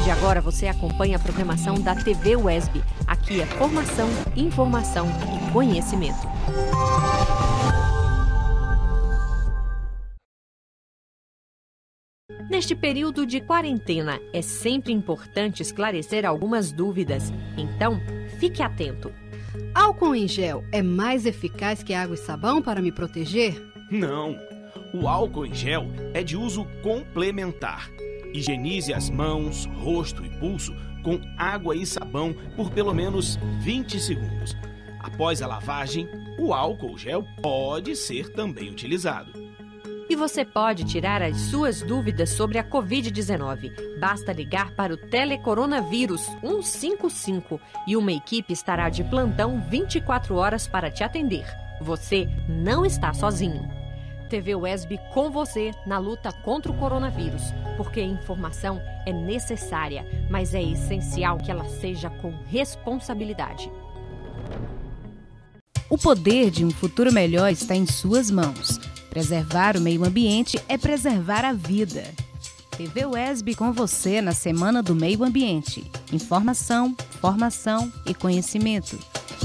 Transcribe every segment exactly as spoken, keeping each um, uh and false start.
de agora você acompanha a programação da T V U E S B. Aqui é formação, informação e conhecimento. Neste período de quarentena, é sempre importante esclarecer algumas dúvidas. Então, fique atento. Álcool em gel é mais eficaz que água e sabão para me proteger? Não. O álcool em gel é de uso complementar. Higienize as mãos, rosto e pulso com água e sabão por pelo menos vinte segundos. Após a lavagem, o álcool gel pode ser também utilizado. E você pode tirar as suas dúvidas sobre a covid dezenove. Basta ligar para o Telecoronavírus um cinco cinco e uma equipe estará de plantão vinte e quatro horas para te atender. Você não está sozinho. T V U E S B com você na luta contra o coronavírus, porque a informação é necessária, mas é essencial que ela seja com responsabilidade. O poder de um futuro melhor está em suas mãos. Preservar o meio ambiente é preservar a vida. T V U E S B com você na Semana do Meio Ambiente. Informação, formação e conhecimento.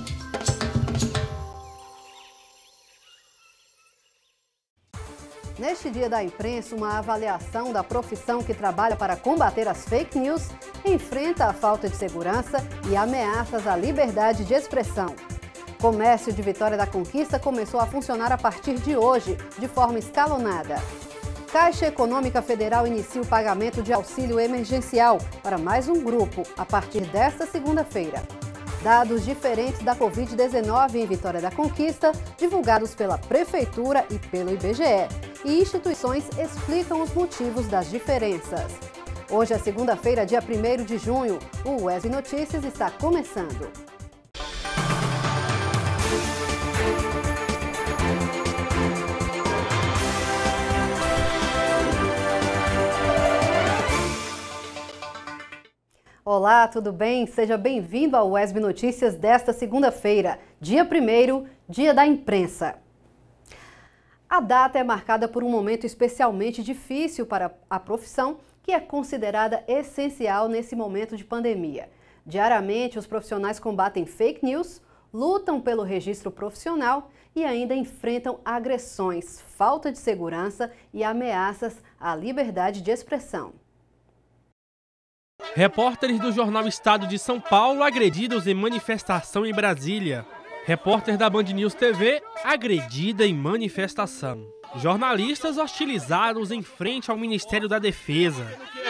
Neste Dia da Imprensa, uma avaliação da profissão que trabalha para combater as fake news enfrenta a falta de segurança e ameaças à liberdade de expressão. O comércio de Vitória da Conquista começou a funcionar a partir de hoje, de forma escalonada. Caixa Econômica Federal inicia o pagamento de auxílio emergencial para mais um grupo a partir desta segunda-feira. Dados diferentes da covid dezenove em Vitória da Conquista, divulgados pela Prefeitura e pelo I B G E, e instituições explicam os motivos das diferenças. Hoje é segunda-feira, dia primeiro de junho. O U E S B Notícias está começando. Olá, tudo bem? Seja bem-vindo ao U E S B Notícias desta segunda-feira, dia primeiro, dia da imprensa. A data é marcada por um momento especialmente difícil para a profissão, que é considerada essencial nesse momento de pandemia. Diariamente, os profissionais combatem fake news, lutam pelo registro profissional e ainda enfrentam agressões, falta de segurança e ameaças à liberdade de expressão. Repórteres do jornal Estado de São Paulo agredidos em manifestação em Brasília. Repórter da Band News T V agredida em manifestação. Jornalistas hostilizados em frente ao Ministério da Defesa.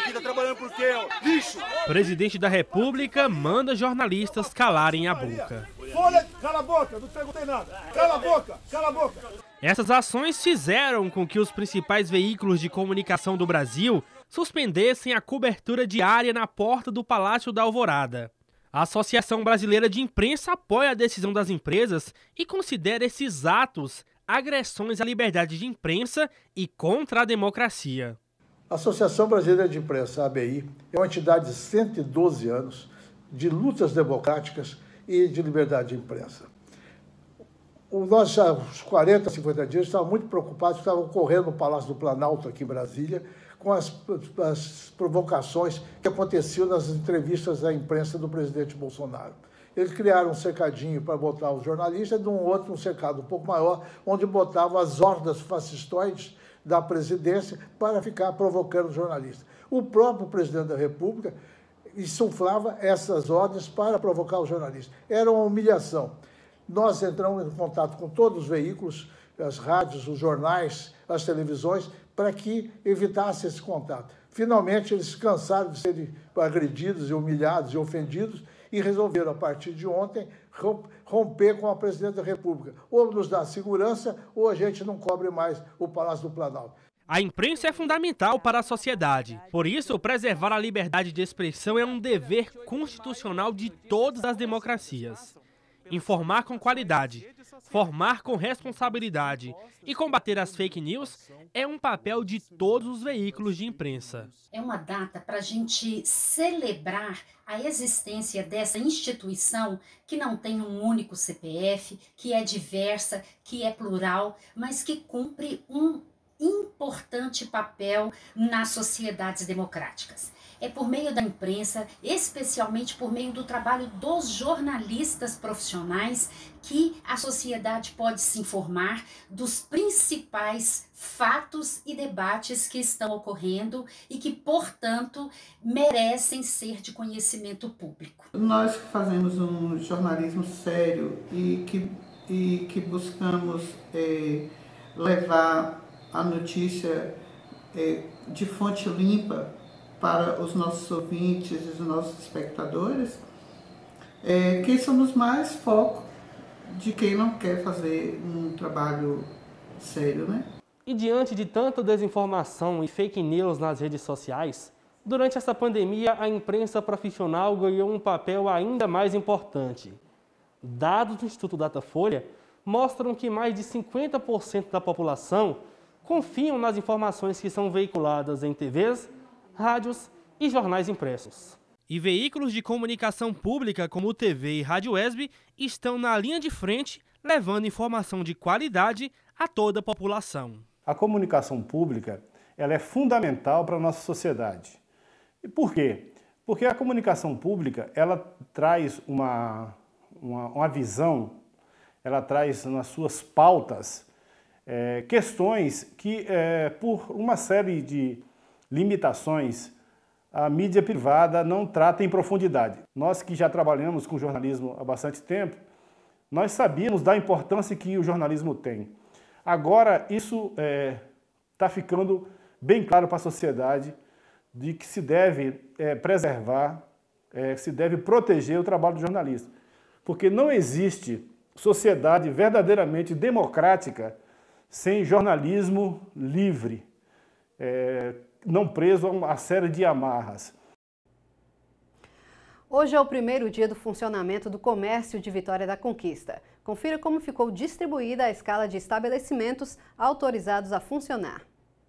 Presidente da República manda jornalistas calarem a boca. Folha, cala a boca, não perguntei nada. Cala a boca, cala a boca. Essas ações fizeram com que os principais veículos de comunicação do Brasil suspendessem a cobertura diária na porta do Palácio da Alvorada. A Associação Brasileira de Imprensa apoia a decisão das empresas e considera esses atos agressões à liberdade de imprensa e contra a democracia. A Associação Brasileira de Imprensa, A B I, é uma entidade de cento e doze anos de lutas democráticas e de liberdade de imprensa. Nós já, uns quarenta, cinquenta dias, estávamos muito preocupados, estavam correndo no Palácio do Planalto, aqui em Brasília, com as, as provocações que aconteciam nas entrevistas à imprensa do presidente Bolsonaro. Eles criaram um cercadinho para botar os jornalistas, de um outro um cercado um pouco maior, onde botavam as hordas fascistoides da presidência para ficar provocando os jornalistas. O próprio presidente da República insuflava essas ordens para provocar os jornalistas. Era uma humilhação. Nós entramos em contato com todos os veículos, as rádios, os jornais, as televisões, para que evitasse esse contato. Finalmente, eles cansaram de serem agredidos e humilhados e ofendidos e resolveram, a partir de ontem, romper com a presidente da República. Ou nos dá segurança, ou a gente não cobre mais o Palácio do Planalto. A imprensa é fundamental para a sociedade. Por isso, preservar a liberdade de expressão é um dever constitucional de todas as democracias. Informar com qualidade, formar com responsabilidade e combater as fake news é um papel de todos os veículos de imprensa. É uma data para a gente celebrar a existência dessa instituição que não tem um único C P F, que é diversa, que é plural, mas que cumpre um importante papel nas sociedades democráticas. é por meio da imprensa, especialmente por meio do trabalho dos jornalistas profissionais, que a sociedade pode se informar dos principais fatos e debates que estão ocorrendo e que, portanto, merecem ser de conhecimento público. Nós que fazemos um jornalismo sério e que, e que buscamos é, levar a notícia é, de fonte limpa para os nossos ouvintes e os nossos espectadores, é, quem somos mais foco de quem não quer fazer um trabalho sério, né? E diante de tanta desinformação e fake news nas redes sociais, durante essa pandemia a imprensa profissional ganhou um papel ainda mais importante. Dados do Instituto Datafolha mostram que mais de cinquenta por cento da população confiam nas informações que são veiculadas em T Vs, rádios e jornais impressos. E veículos de comunicação pública como o T V e Rádio E S B estão na linha de frente, levando informação de qualidade a toda a população. A comunicação pública ela é fundamental para a nossa sociedade. E por quê? Porque a comunicação pública ela traz uma, uma, uma visão, ela traz nas suas pautas é, questões que, é, por uma série de limitações, a mídia privada não trata em profundidade. Nós que já trabalhamos com jornalismo há bastante tempo, nós sabíamos da importância que o jornalismo tem. Agora, isso está é, ficando bem claro para a sociedade de que se deve é, preservar, é, se deve proteger o trabalho do jornalista. Porque não existe sociedade verdadeiramente democrática sem jornalismo livre, é, não preso a uma série de amarras. Hoje é o primeiro dia do funcionamento do comércio de Vitória da Conquista. Confira como ficou distribuída a escala de estabelecimentos autorizados a funcionar.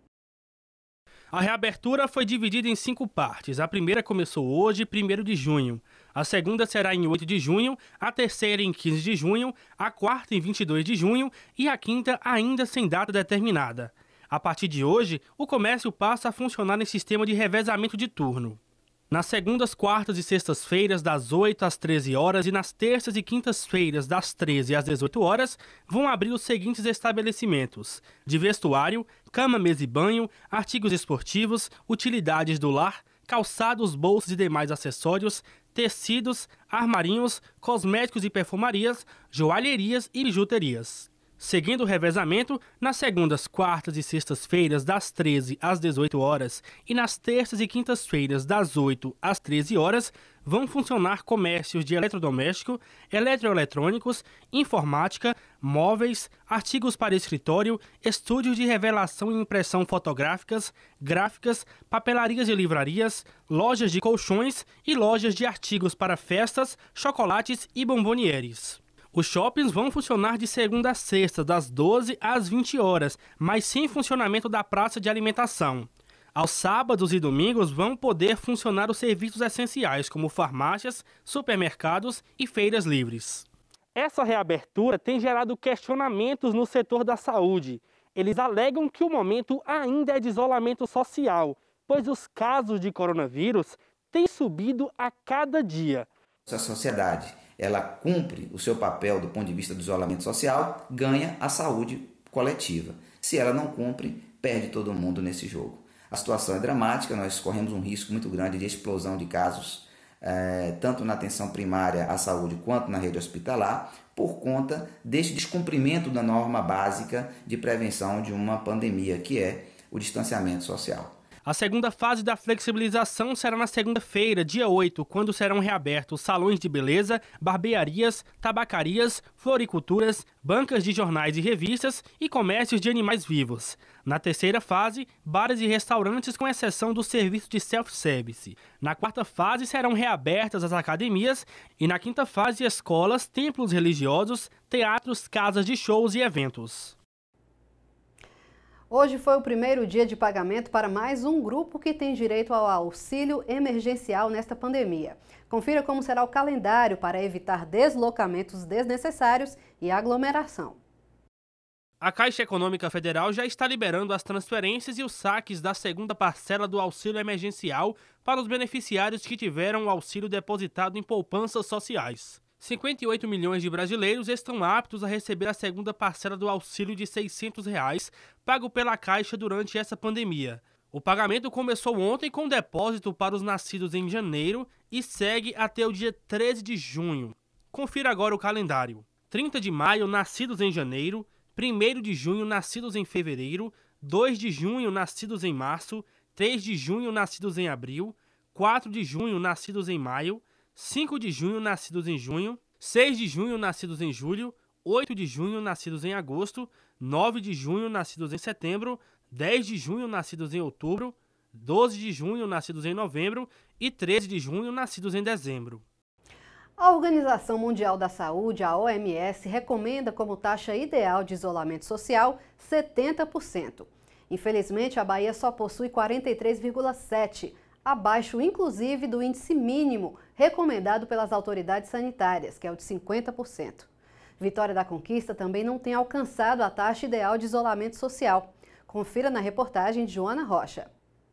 A reabertura foi dividida em cinco partes. A primeira começou hoje, primeiro de junho. A segunda será em oito de junho, a terceira em quinze de junho, a quarta em vinte e dois de junho e a quinta ainda sem data determinada. A partir de hoje, o comércio passa a funcionar em sistema de revezamento de turno. Nas segundas, quartas e sextas-feiras, das oito às treze horas, e nas terças e quintas-feiras, das treze às dezoito horas, vão abrir os seguintes estabelecimentos: de vestuário, cama, mesa e banho, artigos esportivos, utilidades do lar, calçados, bolsas e demais acessórios, tecidos, armarinhos, cosméticos e perfumarias, joalherias e bijuterias. Seguindo o revezamento, nas segundas, quartas e sextas-feiras, das treze às dezoito horas, e nas terças e quintas-feiras, das oito às treze horas, vão funcionar comércios de eletrodoméstico, eletroeletrônicos, informática, móveis, artigos para escritório, estúdios de revelação e impressão fotográficas, gráficas, papelarias e livrarias, lojas de colchões e lojas de artigos para festas, chocolates e bombonieres. Os shoppings vão funcionar de segunda a sexta, das doze às vinte horas, mas sem funcionamento da praça de alimentação. Aos sábados e domingos vão poder funcionar os serviços essenciais, como farmácias, supermercados e feiras livres. Essa reabertura tem gerado questionamentos no setor da saúde. Eles alegam que o momento ainda é de isolamento social, pois os casos de coronavírus têm subido a cada dia. A sociedade ela cumpre o seu papel do ponto de vista do isolamento social, ganha a saúde coletiva. Se ela não cumpre, perde todo mundo nesse jogo. A situação é dramática, nós corremos um risco muito grande de explosão de casos, eh, tanto na atenção primária à saúde quanto na rede hospitalar, por conta deste descumprimento da norma básica de prevenção de uma pandemia, que é o distanciamento social. A segunda fase da flexibilização será na segunda-feira, dia oito, quando serão reabertos salões de beleza, barbearias, tabacarias, floriculturas, bancas de jornais e revistas e comércios de animais vivos. Na terceira fase, bares e restaurantes, com exceção do serviço de self-service. Na quarta fase, serão reabertas as academias e na quinta fase, escolas, templos religiosos, teatros, casas de shows e eventos. Hoje foi o primeiro dia de pagamento para mais um grupo que tem direito ao auxílio emergencial nesta pandemia. Confira como será o calendário para evitar deslocamentos desnecessários e aglomeração. A Caixa Econômica Federal já está liberando as transferências e os saques da segunda parcela do auxílio emergencial para os beneficiários que tiveram o auxílio depositado em poupanças sociais. cinquenta e oito milhões de brasileiros estão aptos a receber a segunda parcela do auxílio de seiscentos reais pago pela Caixa durante essa pandemia. O pagamento começou ontem com depósito para os nascidos em janeiro e segue até o dia treze de junho. Confira agora o calendário. trinta de maio, nascidos em janeiro. primeiro de junho, nascidos em fevereiro. dois de junho, nascidos em março. três de junho, nascidos em abril. quatro de junho, nascidos em maio. cinco de junho, nascidos em junho. seis de junho, nascidos em julho. oito de junho, nascidos em agosto. nove de junho, nascidos em setembro. dez de junho, nascidos em outubro. doze de junho, nascidos em novembro. E treze de junho, nascidos em dezembro. A Organização Mundial da Saúde, a O M S, recomenda como taxa ideal de isolamento social setenta por cento. Infelizmente, a Bahia só possui quarenta e três vírgula sete por cento, abaixo inclusive do índice mínimo recomendado pelas autoridades sanitárias, que é o de cinquenta por cento. Vitória da Conquista também não tem alcançado a taxa ideal de isolamento social. Confira na reportagem de Joana Rocha.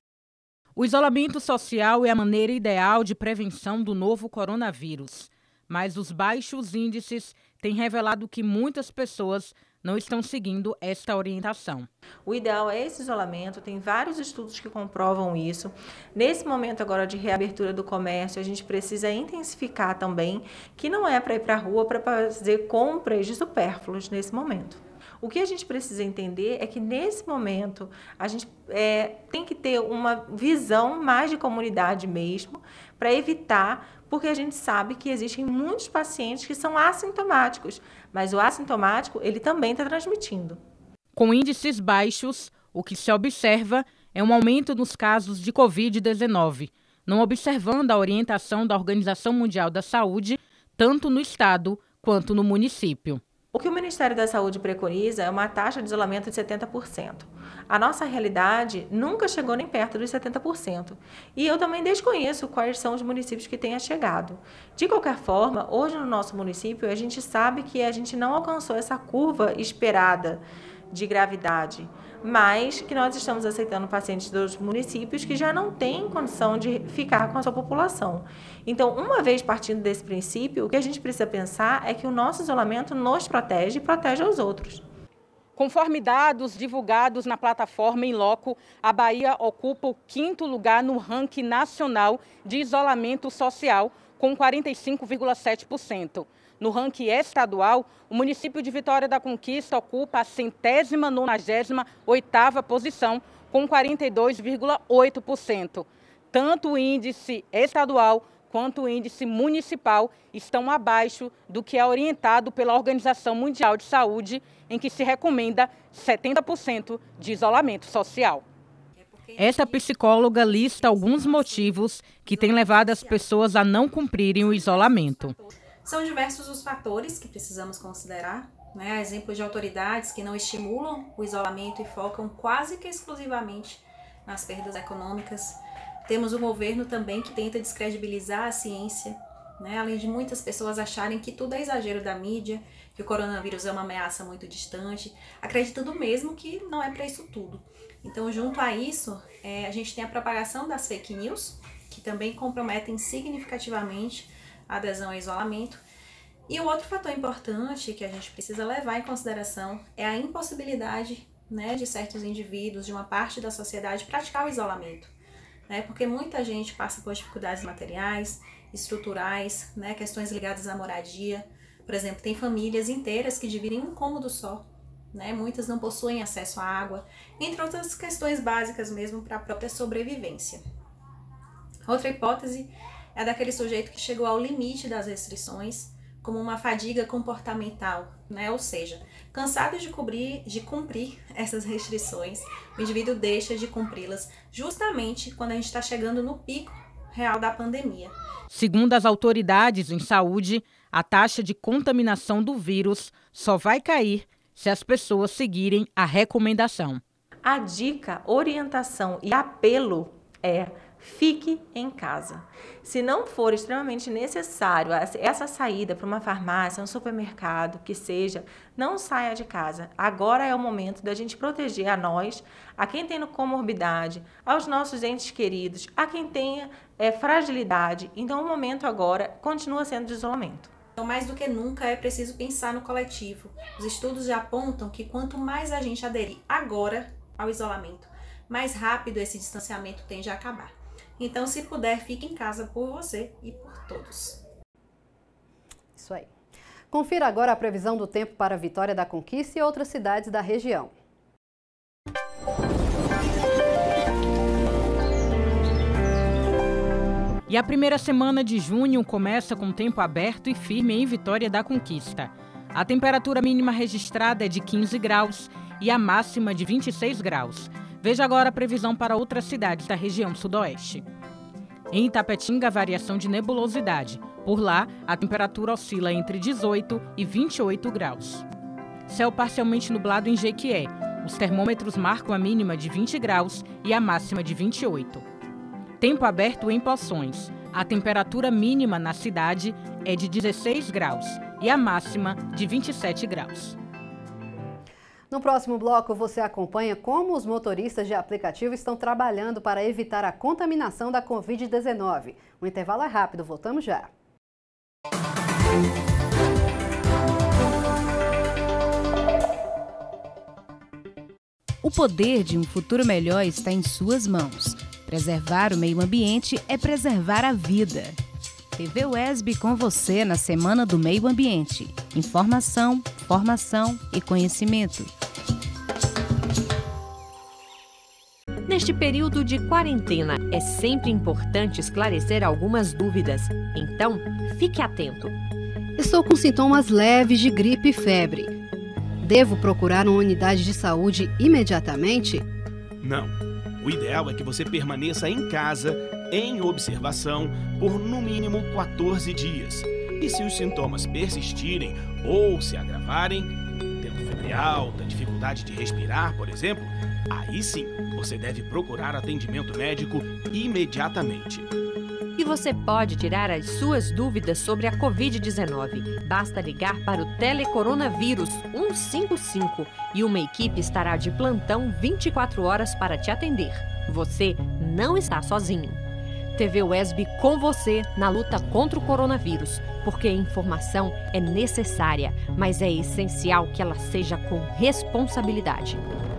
O isolamento social é a maneira ideal de prevenção do novo coronavírus, mas os baixos índices têm revelado que muitas pessoas não estão seguindo esta orientação. O ideal é esse isolamento, tem vários estudos que comprovam isso. Nesse momento agora de reabertura do comércio, a gente precisa intensificar também, que não é para ir para a rua para fazer compras de supérfluos nesse momento. O que a gente precisa entender é que, nesse momento, a gente é, tem que ter uma visão mais de comunidade mesmo, para evitar, porque a gente sabe que existem muitos pacientes que são assintomáticos, mas o assintomático, ele também está transmitindo. Com índices baixos, o que se observa é um aumento nos casos de covid dezenove, não observando a orientação da Organização Mundial da Saúde, tanto no estado quanto no município. O que o Ministério da Saúde preconiza é uma taxa de isolamento de setenta por cento. A nossa realidade nunca chegou nem perto dos setenta por cento. E eu também desconheço quais são os municípios que tenha chegado. De qualquer forma, hoje no nosso município, a gente sabe que a gente não alcançou essa curva esperada de gravidade, mas que nós estamos aceitando pacientes dos municípios que já não têm condição de ficar com a sua população. Então, uma vez partindo desse princípio, o que a gente precisa pensar é que o nosso isolamento nos protege e protege aos outros. Conforme dados divulgados na plataforma In Loco, a Bahia ocupa o quinto lugar no ranking nacional de isolamento social, com quarenta e cinco vírgula sete por cento. No ranking estadual, o município de Vitória da Conquista ocupa a centésima nonagésima oitava posição, com quarenta e dois vírgula oito por cento. Tanto o índice estadual quanto o índice municipal estão abaixo do que é orientado pela Organização Mundial de Saúde, em que se recomenda setenta por cento de isolamento social. Esta psicóloga lista alguns motivos que têm levado as pessoas a não cumprirem o isolamento. São diversos os fatores que precisamos considerar, né? Exemplos de autoridades que não estimulam o isolamento e focam quase que exclusivamente nas perdas econômicas. Temos o governo também que tenta descredibilizar a ciência, né? Além de muitas pessoas acharem que tudo é exagero da mídia, que o coronavírus é uma ameaça muito distante, acreditando mesmo que não é para isso tudo. Então, junto a isso, é, a gente tem a propagação das fake news, que também comprometem significativamente a adesão ao isolamento. E o outro fator importante que a gente precisa levar em consideração é a impossibilidade, né, de certos indivíduos, de uma parte da sociedade, praticar o isolamento. Né, porque muita gente passa por dificuldades materiais, estruturais, né, questões ligadas à moradia. Por exemplo, tem famílias inteiras que dividem um cômodo só. Né, muitas não possuem acesso à água, entre outras questões básicas mesmo para a própria sobrevivência. Outra hipótese é daquele sujeito que chegou ao limite das restrições, como uma fadiga comportamental, né? Ou seja, cansado de cumprir, de cumprir essas restrições, o indivíduo deixa de cumpri-las justamente quando a gente está chegando no pico real da pandemia. Segundo as autoridades em saúde, a taxa de contaminação do vírus só vai cair se as pessoas seguirem a recomendação. A dica, orientação e apelo é: fique em casa. Se não for extremamente necessário essa saída para uma farmácia, um supermercado, que seja, não saia de casa. Agora é o momento da gente proteger a nós, a quem tem comorbidade, aos nossos entes queridos, a quem tenha é, fragilidade. Então o momento agora continua sendo de isolamento. Então, mais do que nunca, é preciso pensar no coletivo. Os estudos já apontam que quanto mais a gente aderir agora ao isolamento, mais rápido esse distanciamento tende a acabar. Então, se puder, fique em casa por você e por todos. Isso aí. Confira agora a previsão do tempo para Vitória da Conquista e outras cidades da região. E a primeira semana de junho começa com tempo aberto e firme em Vitória da Conquista. A temperatura mínima registrada é de quinze graus e a máxima de vinte e seis graus. Veja agora a previsão para outras cidades da região sudoeste. Em Itapetinga, variação de nebulosidade. Por lá, a temperatura oscila entre dezoito e vinte e oito graus. Céu parcialmente nublado em Jequié. Os termômetros marcam a mínima de vinte graus e a máxima de vinte e oito. Tempo aberto em Poções. A temperatura mínima na cidade é de dezesseis graus e a máxima de vinte e sete graus. No próximo bloco, você acompanha como os motoristas de aplicativo estão trabalhando para evitar a contaminação da covid dezenove. O intervalo é rápido, voltamos já. O poder de um futuro melhor está em suas mãos. Preservar o meio ambiente é preservar a vida. T V U E S B com você na Semana do Meio Ambiente. Informação, formação e conhecimento. Neste período de quarentena, é sempre importante esclarecer algumas dúvidas. Então, fique atento. Estou com sintomas leves de gripe e febre. Devo procurar uma unidade de saúde imediatamente? Não. O ideal é que você permaneça em casa, em observação, por no mínimo quatorze dias. E se os sintomas persistirem ou se agravarem, tendo febre alta, dificuldade de respirar, por exemplo, aí sim, você deve procurar atendimento médico imediatamente. E você pode tirar as suas dúvidas sobre a covid dezenove. Basta ligar para o Telecoronavírus um cinco cinco e uma equipe estará de plantão vinte e quatro horas para te atender. Você não está sozinho. T V U E S B com você na luta contra o coronavírus, porque a informação é necessária, mas é essencial que ela seja com responsabilidade.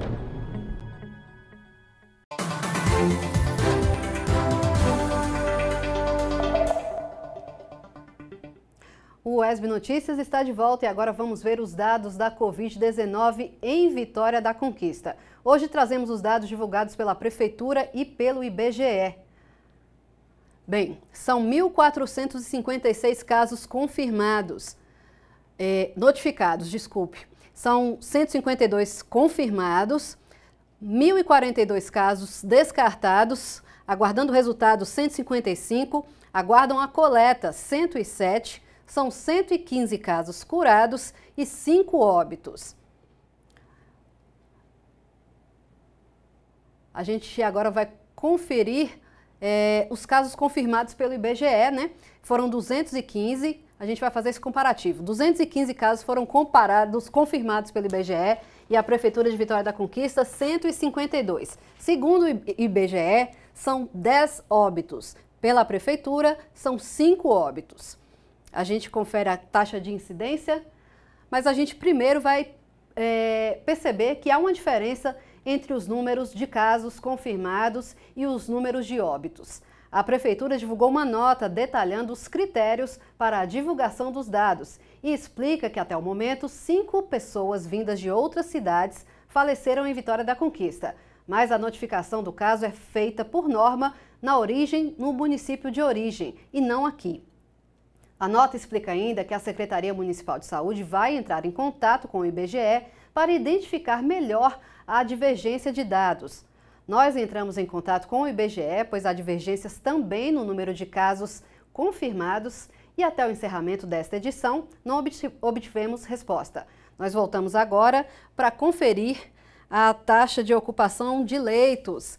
O U E S B Notícias está de volta e agora vamos ver os dados da covid dezenove em Vitória da Conquista. Hoje trazemos os dados divulgados pela Prefeitura e pelo I B G E. Bem, são mil quatrocentos e cinquenta e seis casos confirmados, é, notificados, desculpe. São cento e cinquenta e dois confirmados, mil e quarenta e dois casos descartados, aguardando o resultado cento e cinquenta e cinco, aguardam a coleta cento e sete, são cento e quinze casos curados e cinco óbitos. A gente agora vai conferir é, os casos confirmados pelo I B G E, né? Foram duzentos e quinze, a gente vai fazer esse comparativo. duzentos e quinze casos foram comparados, confirmados pelo I B G E e a Prefeitura de Vitória da Conquista, cento e cinquenta e dois. Segundo o I B G E, são dez óbitos. Pela Prefeitura, são cinco óbitos. A gente confere a taxa de incidência, mas a gente primeiro vai é, perceber que há uma diferença entre os números de casos confirmados e os números de óbitos. A Prefeitura divulgou uma nota detalhando os critérios para a divulgação dos dados e explica que, até o momento, cinco pessoas vindas de outras cidades faleceram em Vitória da Conquista, mas a notificação do caso é feita, por norma, na origem, no município de origem, e não aqui. A nota explica ainda que a Secretaria Municipal de Saúde vai entrar em contato com o I B G E para identificar melhor a divergência de dados. Nós entramos em contato com o I B G E, pois há divergências também no número de casos confirmados e até o encerramento desta edição não obtivemos resposta. Nós voltamos agora para conferir a taxa de ocupação de leitos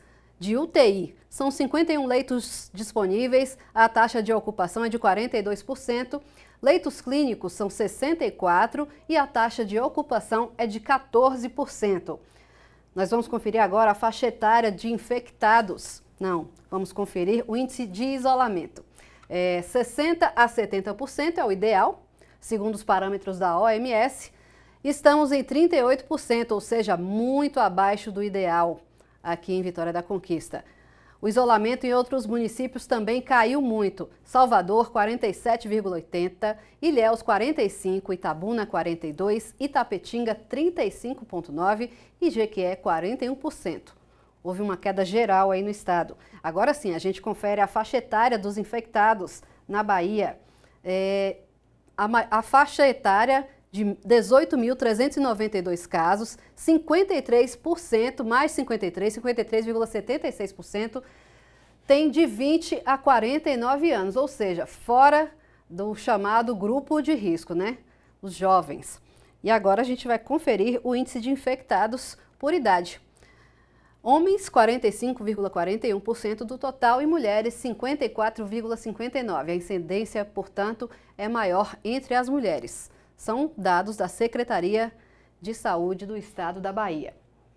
de U T I. São cinquenta e um leitos disponíveis, a taxa de ocupação é de quarenta e dois por cento. Leitos clínicos são sessenta e quatro por cento e a taxa de ocupação é de quatorze por cento. Nós vamos conferir agora a faixa etária de infectados. Não, vamos conferir o índice de isolamento. É, sessenta a setenta por cento é o ideal, segundo os parâmetros da O M S. Estamos em trinta e oito por cento, ou seja, muito abaixo do ideal aqui em Vitória da Conquista. O isolamento em outros municípios também caiu muito. Salvador, quarenta e sete vírgula oitenta por cento, Ilhéus, quarenta e cinco por cento, Itabuna, quarenta e dois por cento, Itapetinga, trinta e cinco vírgula nove por cento e Jequié, quarenta e um por cento. Houve uma queda geral aí no estado. Agora sim, a gente confere a faixa etária dos infectados na Bahia. É, a, a faixa etária de dezoito mil trezentos e noventa e dois casos, cinquenta e três por cento, mais cinquenta e três por cento, cinquenta e três vírgula setenta e seis por cento, tem de vinte a quarenta e nove anos, ou seja, fora do chamado grupo de risco, né? Os jovens. E agora a gente vai conferir o índice de infectados por idade. Homens, quarenta e cinco vírgula quarenta e um por cento do total e mulheres, cinquenta e quatro vírgula cinquenta e nove por cento. A incidência, portanto, é maior entre as mulheres. São dados da Secretaria de Saúde do Estado da Bahia.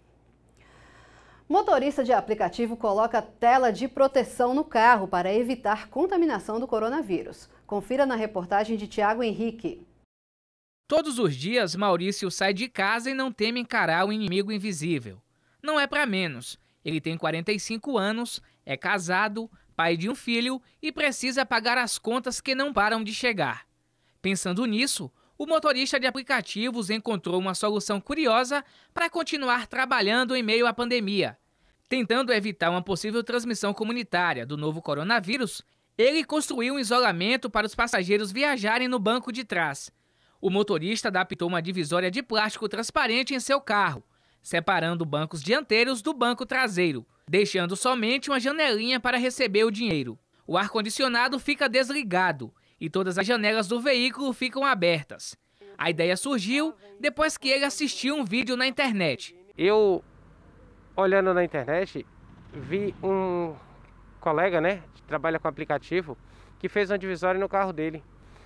Motorista de aplicativo coloca tela de proteção no carro para evitar contaminação do coronavírus. Confira na reportagem de Tiago Henrique. Todos os dias, Maurício sai de casa e não teme encarar o inimigo invisível. Não é para menos. Ele tem quarenta e cinco anos, é casado, pai de um filho e precisa pagar as contas que não param de chegar. Pensando nisso, o motorista de aplicativos encontrou uma solução curiosa para continuar trabalhando em meio à pandemia. Tentando evitar uma possível transmissão comunitária do novo coronavírus, ele construiu um isolamento para os passageiros viajarem no banco de trás. O motorista adaptou uma divisória de plástico transparente em seu carro, separando bancos dianteiros do banco traseiro, deixando somente uma janelinha para receber o dinheiro. O ar-condicionado fica desligado e todas as janelas do veículo ficam abertas. A ideia surgiu depois que ele assistiu um vídeo na internet. Eu, olhando na internet, vi um colega, né, que trabalha com aplicativo, que fez uma divisória no carro dele.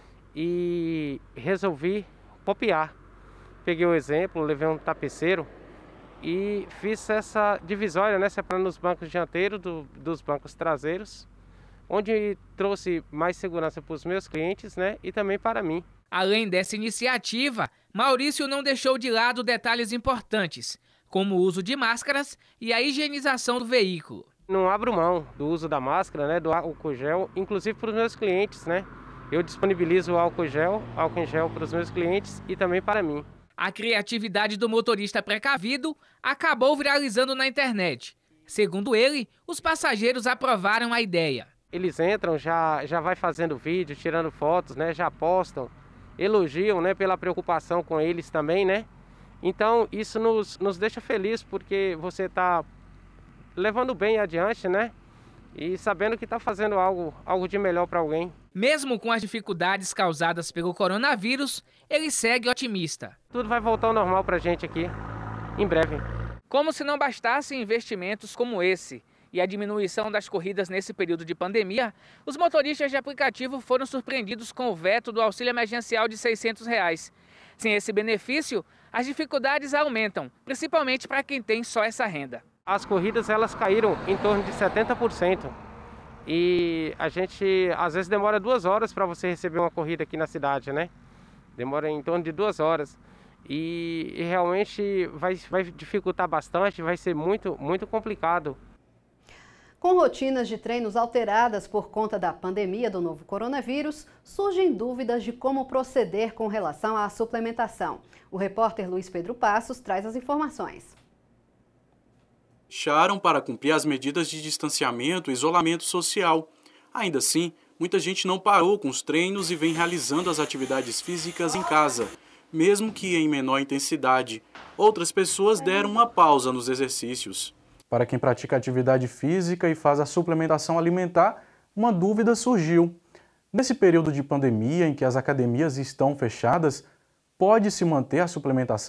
E resolvi copiar. Peguei o exemplo, levei um tapeceiro e fiz essa divisória, né, separando os bancos dianteiros do, dos bancos traseiros, onde trouxe mais segurança para os meus clientes, né, e também para mim. Além dessa iniciativa, Maurício não deixou de lado detalhes importantes, como o uso de máscaras e a higienização do veículo. Não abro mão do uso da máscara, né, do álcool gel, inclusive para os meus clientes, né. Eu disponibilizo o álcool gel, álcool em gel para os meus clientes e também para mim. A criatividade do motorista precavido acabou viralizando na internet. Segundo ele, os passageiros aprovaram a ideia. Eles entram, já, já vai fazendo vídeo, tirando fotos, né, já postam, elogiam, né, pela preocupação com eles também, né. Então isso nos, nos deixa felizes porque você está levando bem adiante, né, e sabendo que está fazendo algo, algo de melhor para alguém. Mesmo com as dificuldades causadas pelo coronavírus, ele segue otimista. Tudo vai voltar ao normal para a gente aqui, em breve. Como se não bastassem investimentos como esse e a diminuição das corridas nesse período de pandemia, os motoristas de aplicativo foram surpreendidos com o veto do auxílio emergencial de seiscentos reais. Sem esse benefício, as dificuldades aumentam, principalmente para quem tem só essa renda. As corridas elas caíram em torno de setenta por cento e a gente às vezes demora duas horas para você receber uma corrida aqui na cidade, né? Demora em torno de duas horas e, e realmente vai, vai dificultar bastante, vai ser muito, muito complicado. Com rotinas de treinos alteradas por conta da pandemia do novo coronavírus, surgem dúvidas de como proceder com relação à suplementação. O repórter Luiz Pedro Passos traz as informações. Fecharam para cumprir as medidas de distanciamento e isolamento social. Ainda assim, muita gente não parou com os treinos e vem realizando as atividades físicas em casa, mesmo que em menor intensidade. Outras pessoas deram uma pausa nos exercícios. Para quem pratica atividade física e faz a suplementação alimentar, uma dúvida surgiu. Nesse período de pandemia em que as academias estão fechadas, pode-se manter a suplementação?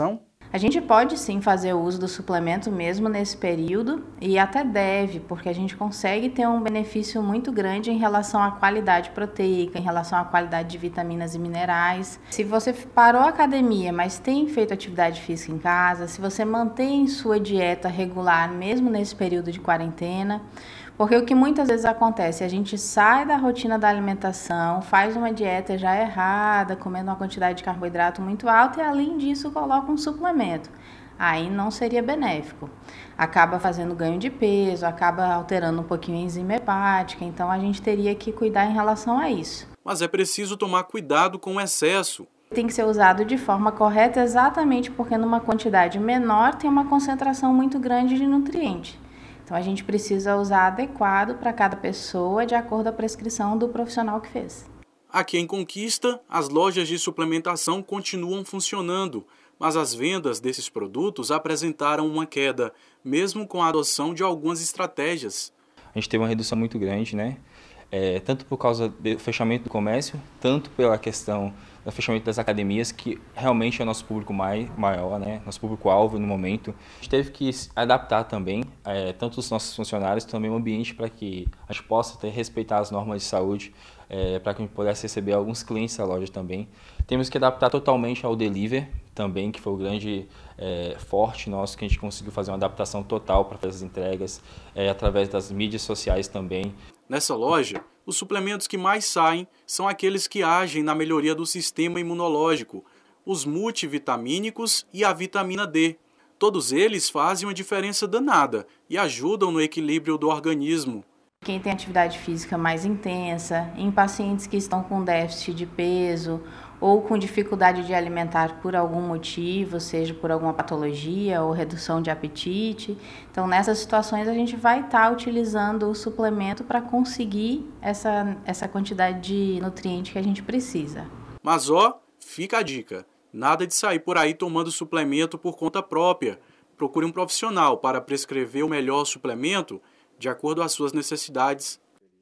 A gente pode sim fazer o uso do suplemento mesmo nesse período e até deve, porque a gente consegue ter um benefício muito grande em relação à qualidade proteica, em relação à qualidade de vitaminas e minerais. Se você parou a academia, mas tem feito atividade física em casa, se você mantém sua dieta regular mesmo nesse período de quarentena, porque o que muitas vezes acontece, a gente sai da rotina da alimentação, faz uma dieta já errada, comendo uma quantidade de carboidrato muito alta e além disso coloca um suplemento. Aí não seria benéfico. Acaba fazendo ganho de peso, acaba alterando um pouquinho a enzima hepática, então a gente teria que cuidar em relação a isso. Mas é preciso tomar cuidado com o excesso. Tem que ser usado de forma correta exatamente porque numa quantidade menor tem uma concentração muito grande de nutrientes. Então, a gente precisa usar adequado para cada pessoa, de acordo com a prescrição do profissional que fez. Aqui em Conquista, as lojas de suplementação continuam funcionando, mas as vendas desses produtos apresentaram uma queda, mesmo com a adoção de algumas estratégias. A gente teve uma redução muito grande, né? É, tanto por causa do fechamento do comércio, tanto pela questão do fechamento das academias, que realmente é o nosso público mai, maior, né? Nosso público-alvo no momento. A gente teve que adaptar também, é, tanto os nossos funcionários, também o ambiente, para que a gente possa ter, respeitar as normas de saúde, é, para que a gente pudesse receber alguns clientes da loja também. Temos que adaptar totalmente ao delivery também, que foi o grande é, forte nosso, que a gente conseguiu fazer uma adaptação total para fazer as entregas, é, através das mídias sociais também. Nessa loja, os suplementos que mais saem são aqueles que agem na melhoria do sistema imunológico, os multivitamínicos e a vitamina D. Todos eles fazem uma diferença danada e ajudam no equilíbrio do organismo. Quem tem atividade física mais intensa, em pacientes que estão com déficit de peso ou com dificuldade de alimentar por algum motivo, seja por alguma patologia ou redução de apetite. Então, nessas situações, a gente vai estar utilizando o suplemento para conseguir essa, essa quantidade de nutriente que a gente precisa. Mas, ó, fica a dica. Nada de sair por aí tomando suplemento por conta própria. Procure um profissional para prescrever o melhor suplemento de acordo com as suas necessidades.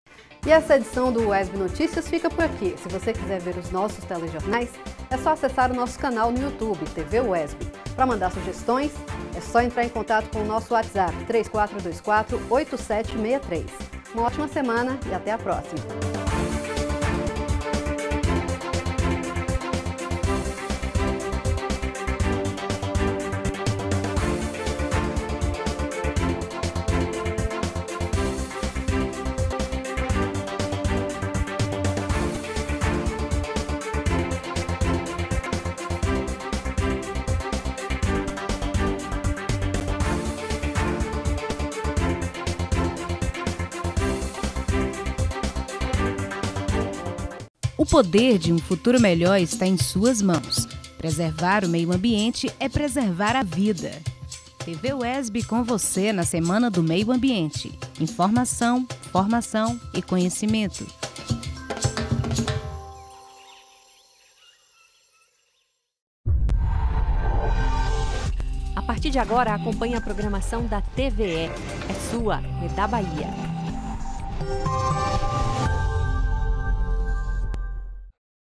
E essa edição do U E S B Notícias fica por aqui. Se você quiser ver os nossos telejornais, é só acessar o nosso canal no YouTube, T V U E S B. Para mandar sugestões, é só entrar em contato com o nosso WhatsApp, três quatro dois quatro, oito sete seis três. Uma ótima semana e até a próxima. O poder de um futuro melhor está em suas mãos. Preservar o meio ambiente é preservar a vida. T V U E S B com você na Semana do Meio Ambiente. Informação, formação e conhecimento. A partir de agora, acompanhe a programação da T V E. É sua, é da Bahia.